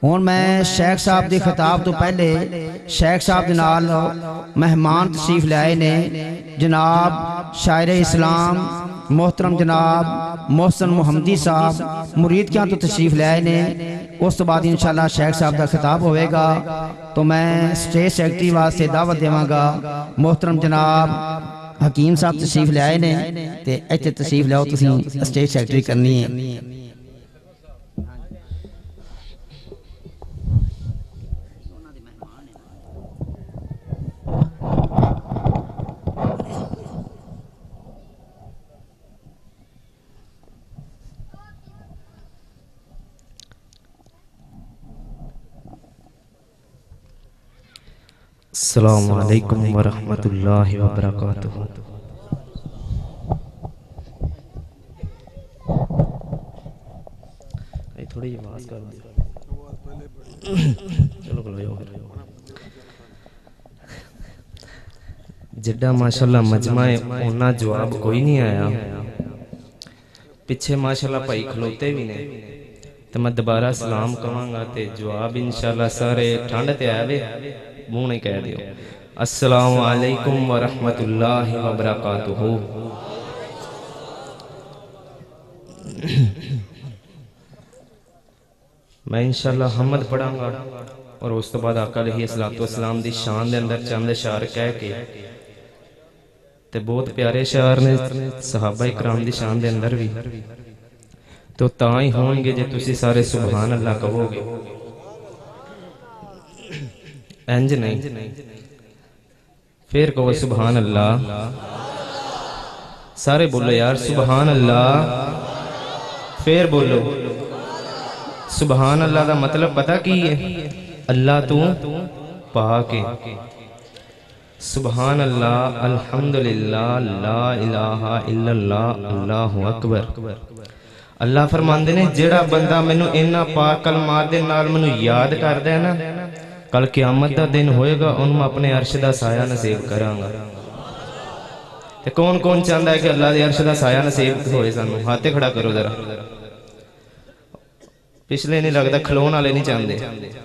ہوں میں شیخ صاحب دی خطاب تو پہلے شیخ صاحب دے نال مہمان تشریف لے آئے نے جناب شاعر اسلام محترم جناب محسن محمدی صاحب مرید کیا تو تشریف لے آئے نے اس تو بعد انشاءاللہ شیخ صاحب دا خطاب ہوئے گا تو میں سٹیج سیکٹری واسطے دعوت دیواں گا محترم جناب حکیم صاحب تشریف لے آئے نے تے ایتھے تشریف لے آؤ تسیں سٹیج سیکٹری کرنی ہے السلام علیکم ورحمۃ اللہ وبرکاتہ۔ تھوڑی آواز کر جڈا ماشاءاللہ مجمع اونا جواب کوئی نہیں آیا، پیچھے ماشاءاللہ بھائی کھلوتے بھی نے، تو میں دوبارہ سلام کہاں گا تے جواب انشاءاللہ سارے ٹھنڈ تے آوے منہ نہیں کہہ دیو۔ السلام علیکم ورحمۃ اللہ وبرکاتہ۔ میں انشاءاللہ حمد پڑھاں گا اور اس تو بعد آقا علیہ السلام دی شان دے اندر چند اشعار کہہ کے تے بہت پیارے اشعار نے صحابہ اکرام دی شان دے اندر بھی، تو تاں ہی ہوں گے جے تسی سارے سبحان اللہ کہو گے، انج نہیں پھر کہو سبحان اللہ، سارے بولو یار سبحان اللہ، پھر بولو سبحان اللہ دا مطلب پتہ کی ہے؟ اللہ تو پاک ہے، سبحان اللہ، الحمدللہ، لا الہ الا اللہ، اللہ اکبر۔ اللہ فرماندے نے جڑا بندہ مینوں انہاں پاک کلمات دے نال مینوں یاد کردا ہے نا، کل قیامت دا دن ہوئے گا انہوں میں اپنے عرش دا سایہ نصیب کراں گا۔ تے کون کون چاہتا ہے کہ اللہ دے عرش دا سایہ نصیب ہوئے سانو؟ ہاتھے کھڑا کرو ذرا، پچھلے نہیں لگتا کھلون والے نہیں چاہتے،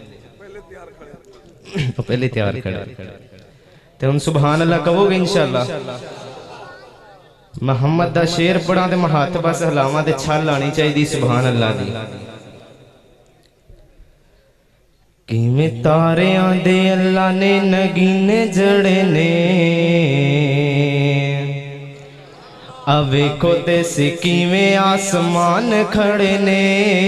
پہلے تیار کھڑا تے ہن سبحان اللہ کہو گے انشاءاللہ۔ محمد دا شیر پڑھا تے میں ہاتھ بس ہلاواں تے چھل آنی چاہیے سبحان اللہ دی۔ کیویں تاریاں دے اللہ نے نگینے جڑے نے، ویکھو تے سی کیویں آسمان کھڑے نے،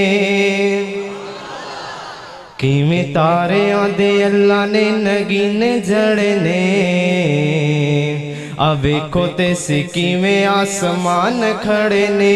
کیویں تاریاں دے اللہ نے نگینے جڑے نے، ویکھو تے سی کیویں آسمان کھڑے نے،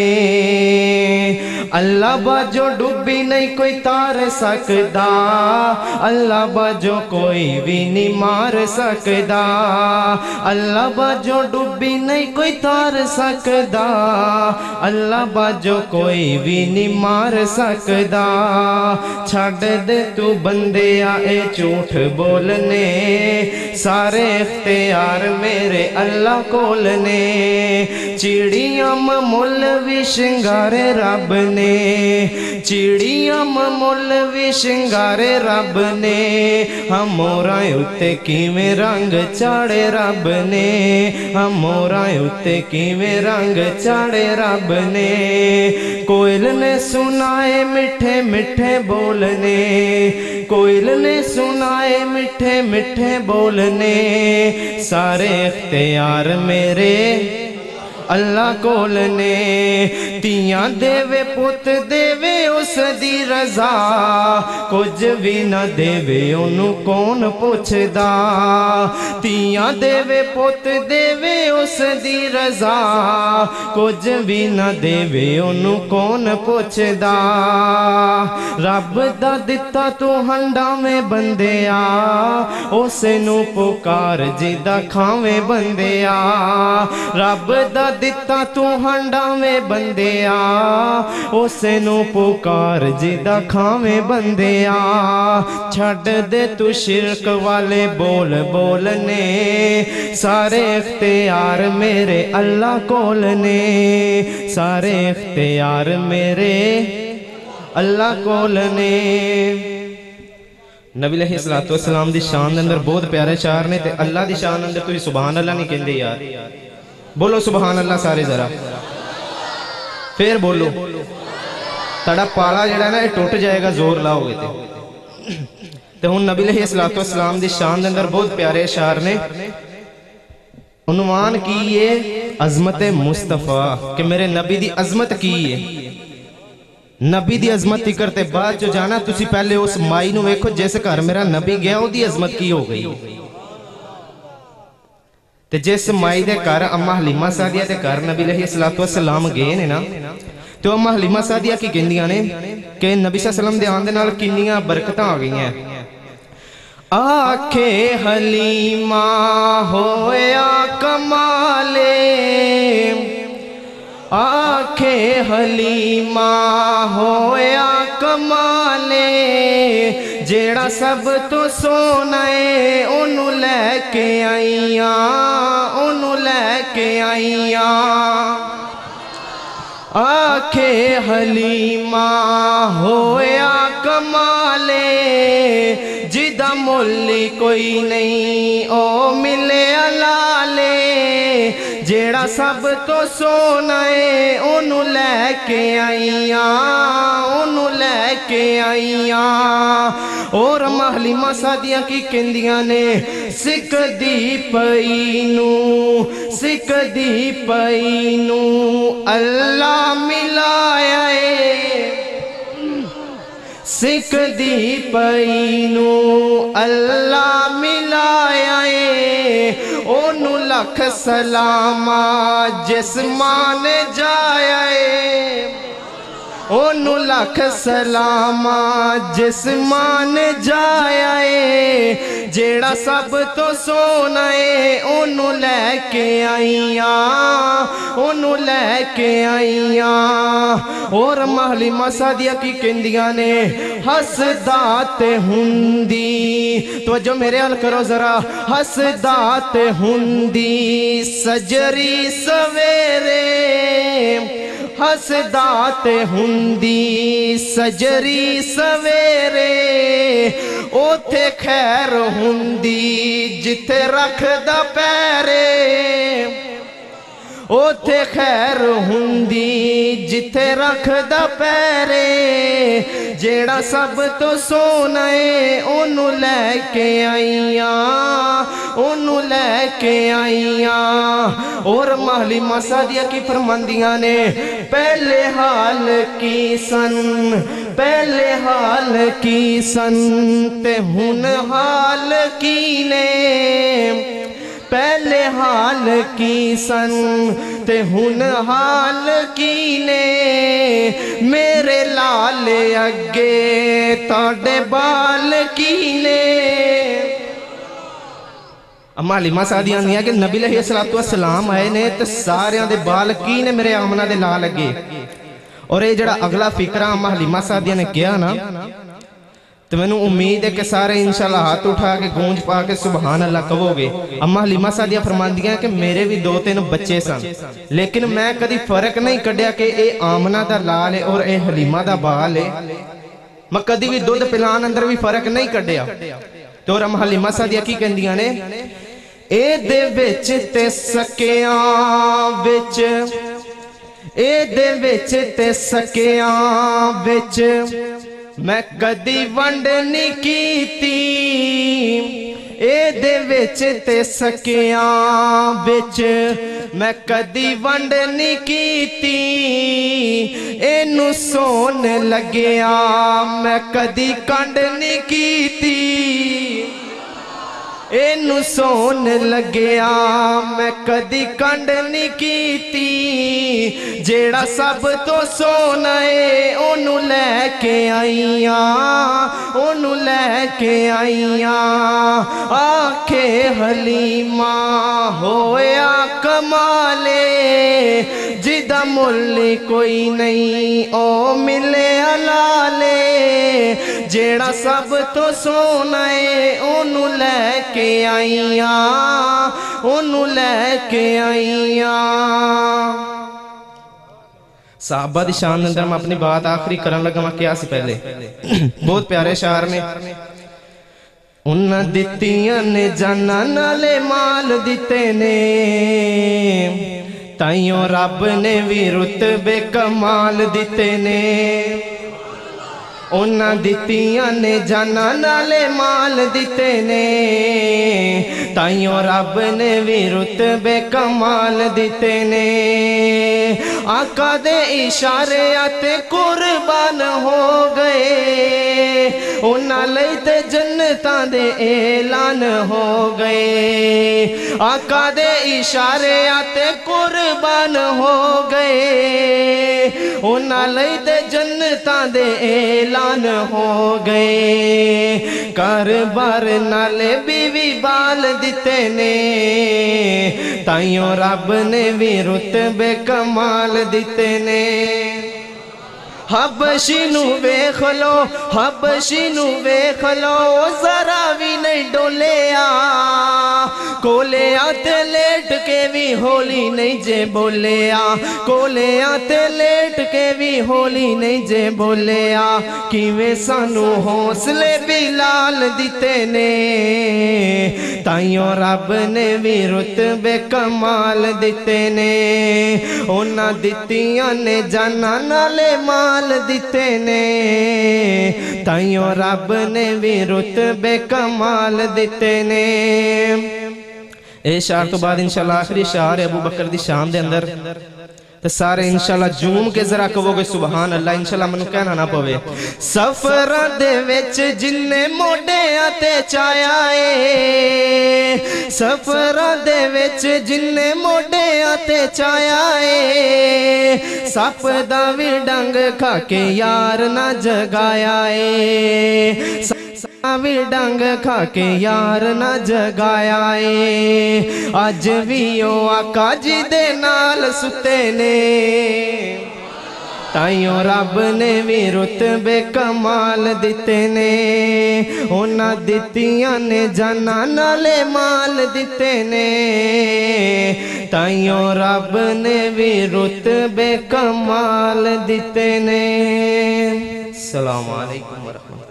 اللہ باجو ڈوبی نہیں کوئی تار سکدا، اللہ باجو کوئی بھی نہیں مار سکدا، اللہ باجو ڈوبی نہیں کوئی تار سکدا، اللہ باجو کوئی بھی نہیں مار سکدا، چھڑ دے تو بندیا اے جھوٹ بولنے، سارے اختیار میرے اللہ کول نے، چڑیاں ممول بھی شنگارے رب نے، چڑیاں ممول بھی شنگارے رب نے، ہموراں اُتے کیویں رنگ چاڑے رب نے، ہموراں اُتے کیویں رنگ چاڑے رب نے، کوئل نے سنائے میٹھے میٹھے بولنے، کوئل نے سنائے میٹھے میٹھے بولنے، سارے اختیار میرے اللہ کول نے، تیاں دیوے پت دیوے اس دی رضا، کچھ بھی نہ دیوے انہوں کون پوچھدا، تیاں دیوے پت دیوے اس دی رضا، کچھ بھی نہ دیوے انہوں کون پوچھدا، رب دا دتا تو ہنڈا میں بندیا، اسے نو پکار جیدہ کھاویں بندیا، رب دا دتا تو ہنڈا میں بندیا، اسے نو پکار جیدہ کھاویں بندیا، چھڑ دے تو شرک والے بول بولنے، سارے اختیار میرے اللہ کول نے، سارے اختیار میرے اللہ کول نے، नबी अलैहिस्सलाम दी शान दे अंदर बहुत प्यारे शार ने, ते अल्लाह दी शान अंदर तुसीं सुभान अल्लाह नहीं कहंदे यार। बोलो सुभान अल्लाह सारे जरा, फिर बोलो। ताड़ा पाला जिहड़ा ना टुट जाएगा जोर लाओगे ते हुण नबी अलैहिस्सलाम दी शान दे अंदर बहुत प्यारे शार ने। उन्वान की है अजमत मुस्तफा, कि मेरे नबी दी अजमत की है। नबी दी अजमत करते बाद जो जाना तुसी पहले उस माई नूं वेखो जिस घर मेरा नबी गया ओदी अजमत की हो गई। ते जिस माई दे घर अम्मा हलीमा सादिया दे घर नबी अलैहिस्सलाम गए ने ना, तो अम्मा हलीमा सादिया की कहंदियां ने कि नबी सल्लल्लाहु अलैहि वसल्लम दे आने दे नाल किन्नियां बरकतां आ गईयां। आखे हलीमा होया कमाले, आखे हलीमा होया कमाले, जेड़ा सब तो सोना है ओनू लैके आईयां, ओनू लैके आईयां। आखे हलीमा होया कमाले, जिदा मुल्ली कोई नहीं ओ मिले अलाले, जेड़ा सब तो सोना है ओनू लैके आईयां, ओनू लैके आईयां। और हलीमा सादिया की कहंदियां ने सिकदी पईनू, सिकदी पईनू अल्लाह मिलाया है, सिकदी पईनू अल्लाह मिलाया है। ओनू लख सलामा जिस मान जाया है, ओनू लख सलामा जिस मान जाया है, जेड़ा सब तो सोना है ओनू लैके आईयां, ओनू लैके आईयां। और हलीमा सादिया की कहंदियां ने हसदा ते हुंदी, तो जो मेरे हाल करो जरा, हसदा ते हुंदी सजरी सवेरे, हसदा ते हुंदी सजरी सवेरे, ओथे खैर हुंदी जिथे रखदा पैरे, ओथे खैर हुंदी जिथे रखदा पैरे, जेड़ा सब तो सोना है ओनू लैके आईयां, ओनू लैके आईयां। और हलीमा सादिया की फरमांदियां ने पहले हाल की सन, पहले हाल की सन ते हुन हाल की ने, पहले हाल की सन ते हुन हाल की ने, मेरे लाल अगे ताड़े बाल की ने। अम्मा हलीमा सादिया आंदियां कि नबी अलैहिस्सलाम आए ने ते सारियां दे बाल की ने मेरे आमना दे लाल लगे। और ये जड़ा अगला फिक्रा अम्मा हलीमा सादिया ने किया ना, तो मैनू उम्मीद है कि सारे इंशाल्लाह हाथ उठा के गूंज पा के सुभान अल्लाह कहोगे। अम्मा हलीमा सादिया फरमांदियां कि मेरे भी 2-3 बच्चे सन, लेकिन मैं कभी फर्क नहीं कढ़िया कि ये आमना दा लाल है और ये हलीमा दा बाल है। मैं कभी भी दुध पिलान अंदर भी फर्क नहीं कढ़िया। तो अम्मा हलीमा सादिया की कहंदियां ने ए दे विच ते सकियां विच, ए दे विच ते सकियां विच मैं कदी वंड नहीं कीती, ए दे विच ते सकियां विच मैं कदी वंड नहीं कीती, एनू सोन लग्या मैं कदी कंड नहीं कीती, एनू सोन लग्या मैं कदी कंड नहीं कीती, जेड़ा सब तो सोना है ओनू लैके आईयां, ओनू लैके आईयां। आखे हलीमा होया कमाले, जिदा मुल्ल कोई नहीं ओ मिले अलाले, जेड़ा सब तो सोना है ओनू लैके आईयां, ओनू लैके आईयां। साहबा दी शान अंदर मैं अपनी बात आखिरी करन लगा। मैं क्या सी पहले बहुत प्यारे शार ने انہاں دتیاں نے جانا نالے مال دیتے نے تائیوں رب نے بھی رتبے کمال دیتے نے انہاں دتیاں نے جانا نالے مال دیتے نے تائیوں رب نے بھی رتبے کمال دیتے نے آقا دے اشارے آتے قربان ہو گئے انہاں لئی تے جنتاں دے اعلان ہو گئے آقا دے اشارے آتے قربان ہو گئے انہاں لئی تے جنتاں دے اعلان ہو گئے کر بار نالے بیوی بال دیتے نے تائیوں رب نے بھی رتبے کمال دیتے نے حبشی نو ویکھ لو حبشی نو ویکھ لو ذرا بھی نہیں ڈولیا کولیا تے لیٹ کے بھی ہولی نہیں جے بولیا کولیا تے لیٹ کے بھی ہولی نہیں جے بولیا کیویں سانو حوصلے بلال دیتے نے تائیوں رب نے بھی رتبے کمال دیتے نے انہاں دتیاں نے جانا نالے مال دیتے نے تائیوں رب نے بھی رتبے کمال دیتے نے اے شعر تو بعد انشاءاللہ آخری شعر ابو بکر دی شان دے اندر تو سارے انشاءاللہ جوم کے ذرا کہو گے سبحان اللہ انشاءاللہ منو کہنا نہ پوے سفرہ دے وچ جننے موڑے آتے چایا اے سفرہ دے وچ جننے موڑے آتے چایا اے سپ دا وی ڈنگ کھا کے یار نہ جگایا اے بھی ڈنگ کھا کے یار نہ جگایا اے اج بھی او آقا جی دے نال ستے نے تائیوں رب نے بھی رتبے کمال دیتے نے انہاں دتیاں نے جانا نالے مال دیتے نے تائیوں رب نے بھی رتبے کمال دیتے نے السلام علیکم ورحمۃ اللہ